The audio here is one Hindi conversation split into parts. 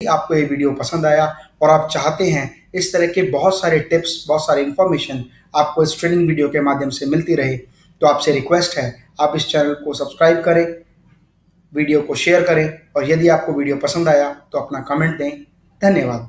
आपको ये वीडियो पसंद आया और आप चाहते हैं इस तरह के बहुत सारे टिप्स, बहुत सारे इन्फॉर्मेशन आपको इस ट्रेनिंग वीडियो के माध्यम से मिलती रहे, तो आपसे रिक्वेस्ट है आप इस चैनल को सब्सक्राइब करें, वीडियो को शेयर करें और यदि आपको वीडियो पसंद आया तो अपना कमेंट दें। धन्यवाद।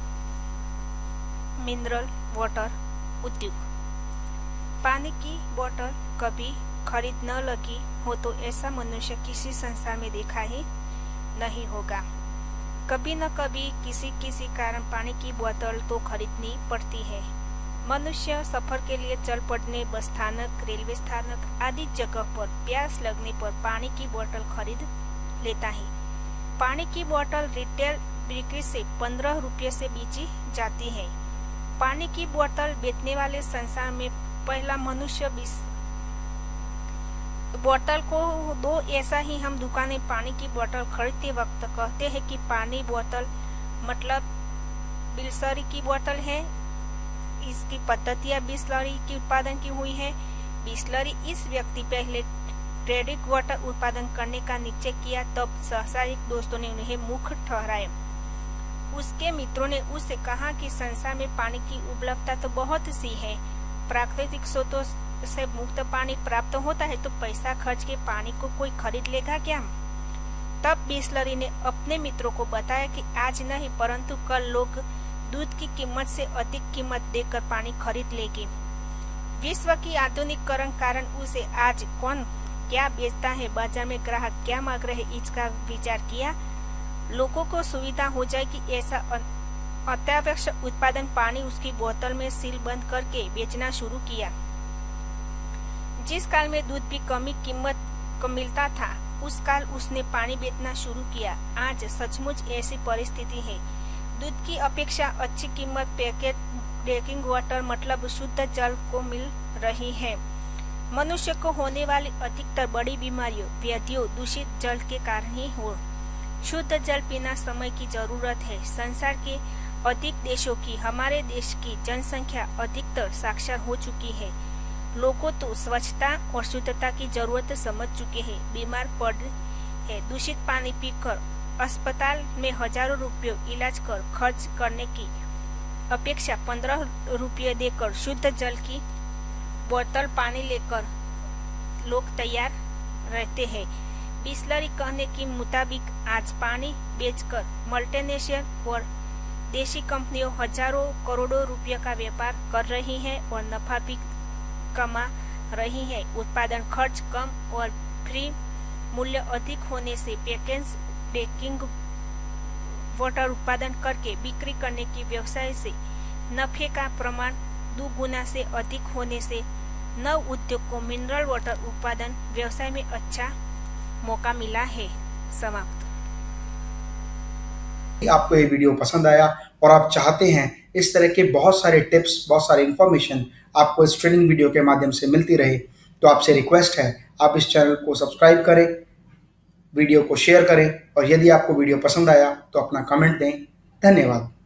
मिनरल वाटर उद्योग। पानी की बोतल कभी खरीद न लगी हो तो ऐसा मनुष्य किसी संसार में देखा ही नहीं होगा। कभी न कभी किसी कारण पानी की बोतल तो खरीदनी पड़ती है। मनुष्य सफर के लिए चल पड़ने, बस स्थानक, रेलवे स्थानक आदि जगह पर प्यास लगने पर पानी की बोतल खरीद लेता है। पानी की बोतल रिटेल बिक्री से 15 रुपये से बेची जाती है। पानी की बोतल बेचने वाले संसार में पहला मनुष्य बोतल को दो। ऐसा ही हम दुकान में पानी की बोतल खरीदते वक्त कहते हैं कि पानी बोतल मतलब बिसलरी की बोतल है। इसकी पद्धतियां बिसलरी की उत्पादन की हुई है। बिसलरी इस व्यक्ति पहले ड्रिंकिंग वाटर उत्पादन करने का निश्चय किया, तब सहसारिक दोस्तों ने उन्हें मूर्ख ठहराया। उसके मित्रों ने उससे कहा कि संसार में पानी की उपलब्धता तो बहुत सी है, प्राकृतिक स्रोतों से मुक्त पानी प्राप्त होता है, तो पैसा खर्च के पानी को कोई खरीद लेगा क्या? तब बिसलरी ने अपने मित्रों को बताया कि आज नहीं परंतु कल लोग दूध की कीमत से अधिक कीमत देकर पानी खरीद लेंगे। विश्व की आधुनिकीकरण कारण उसे आज कौन क्या बेचता है, बाजार में ग्राहक क्या मांग रहे, इसका विचार किया। लोगों को सुविधा हो जाएगी ऐसा अत्यावश्यक उत्पादन पानी उसकी बोतल में सील बंद करके बेचना शुरू किया। जिस काल में दूध भी कमी कीमत को मिलता था, उस काल उसने पानी बेचना शुरू किया। आज सचमुच ऐसी परिस्थिति है। दूध की अपेक्षा अच्छी कीमत पैकेट ड्रिंकिंग वाटर मतलब शुद्ध जल को मिल रही है। मनुष्य को होने वाली अधिकतर बड़ी बीमारियों, व्याधियों दूषित जल के कारण ही हो। शुद्ध जल पीना समय की जरूरत है। संसार के अधिक देशों की हमारे देश की जनसंख्या अधिकतर साक्षर हो चुकी है। लोगों तो स्वच्छता और शुद्धता की जरूरत समझ चुके हैं, बीमार पड़ है। दूषित पानी पीकर अस्पताल में हजारों रुपये इलाज कर खर्च करने की अपेक्षा 15 रुपये देकर शुद्ध जल की बोतल पानी लेकर लोग तैयार रहते हैं। बिसलरी कहने के मुताबिक आज पानी बेचकर मल्टीनेशनल और देशी कंपनियों हजारों करोड़ों रुपये का व्यापार कर रही हैं और नफा भी कमा रही है। उत्पादन खर्च कम और फ्री मूल्य अधिक होने से पैकेज ड्रिंकिंग वाटर उत्पादन करके बिक्री करने की व्यवसाय से नफे का प्रमाण 2 गुना से अधिक होने से नव उद्योग को मिनरल वाटर उत्पादन व्यवसाय में अच्छा मौका मिला है। समाप्त। आपको ये वीडियो पसंद आया और आप चाहते हैं इस तरह के बहुत सारे टिप्स, बहुत सारे इन्फॉर्मेशन आपको इस ट्रेनिंग वीडियो के माध्यम से मिलती रहे, तो आपसे रिक्वेस्ट है आप इस चैनल को सब्सक्राइब करें, वीडियो को शेयर करें और यदि आपको वीडियो पसंद आया तो अपना कमेंट दें। धन्यवाद।